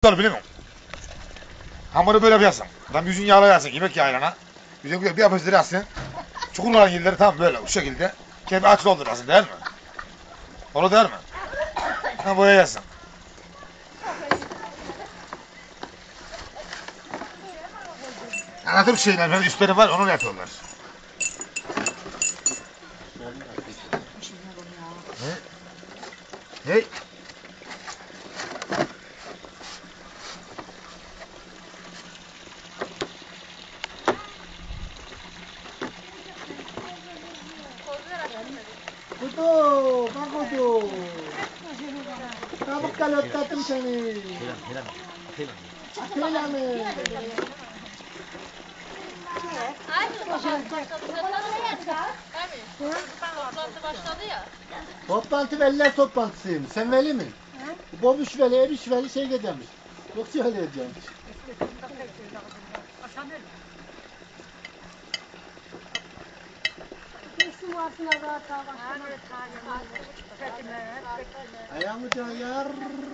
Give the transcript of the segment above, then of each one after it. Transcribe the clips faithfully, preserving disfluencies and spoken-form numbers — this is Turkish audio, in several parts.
tutar biliyor musun? Hamuru böyle yapıyorsun. Tam yüzün yağlayarsın yemek yağıyla. Yüzün güzel bir yapıştırarsın. Çukurların yerleri tam böyle bu şekilde. Kendi aç doldurasın değil mi? Onu değil mi? Ha boyayasın. Anlatır şeyler böyle üstleri var onu yapıyorlar. Ne? Ne? Kutu, bak kutu. Kabuk kalıp tattım seni. Atıyla mı? Toplantı başladı ya. Toplantı veliler toplantısıymış. Sen veli mi? Bobuş veli, eriş veli şey gidermiş. Yoksa öyle edeceğimmiş. Ayağımı yar.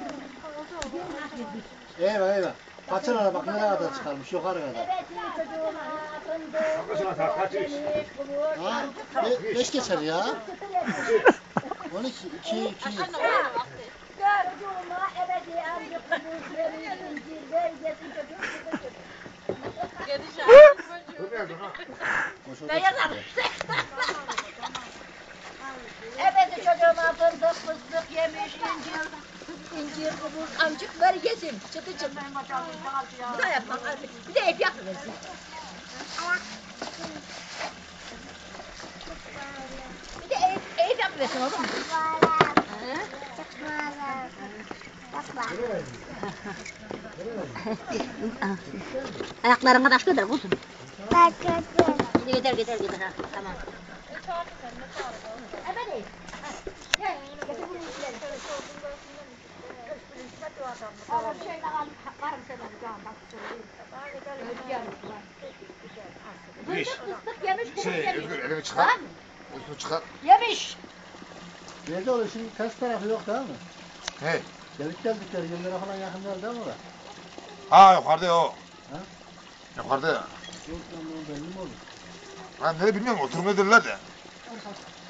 Eyvah eyvah. Kaçın ara bak nereye kadar çıkarmış yukarı kadar. Ha, be, beş geçer ya. On iki, iki, iki. Evet çocuğuma fındık fıstık yemiş incir. İncir kubur amcık ver yesin çıtı çıtı. Bir de yapma bir de et yapıversin. Bir de et, et yapıversin olur mu? Ayaklarına taş götür kuzum. Taş götür. Gider gider gider ha tamam. Evet. Gel getir bunu içelim. Oğlum şeyle var mı senin candan? İş. Fıstık yemiş kubur Şey yemiş. Özgür elini çıkar. Özgür çıkar. Yemiş. Nerede oluyor şimdi ters tarafı yok değil mi? He. Gelip geldikleri yerlere falan yakın değil değil mi orada? Ha yukarıda o. Ha? Yukarıda ya. Yok lan belli mi olur? Ben ne bilmiyorum oturma ederler de.